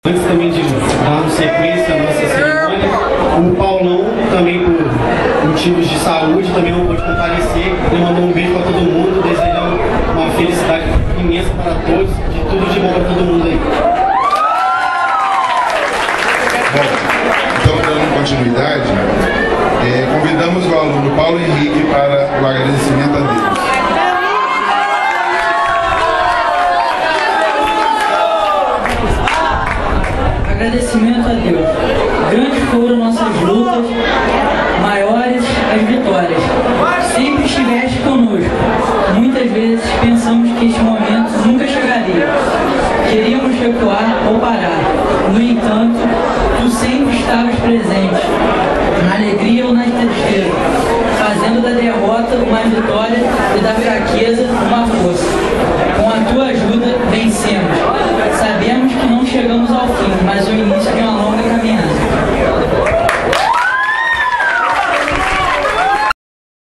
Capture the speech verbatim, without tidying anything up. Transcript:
Antes também de darmos sequência à nossa cerimônia, o Paulão, também por motivos de saúde, também não pôde comparecer. Ele mandou um beijo para todo mundo, desejando uma felicidade imensa para todos, de tudo de bom para todo mundo aí. Bom, então, dando continuidade, é, convidamos o aluno Paulo Henrique para o agradecimento a Deus. Agradecimento a Deus. Grandes foram nossas lutas, maiores as vitórias. Sempre estiveste conosco. Muitas vezes pensamos que este momento nunca chegaria. Queríamos recuar ou parar. No entanto, tu sempre estavas presente, na alegria ou na tristeza, fazendo da derrota uma vitória e da fraqueza uma força. Com a tua ajuda, vencemos. Sabemos que não chegamos ao fim, mas o início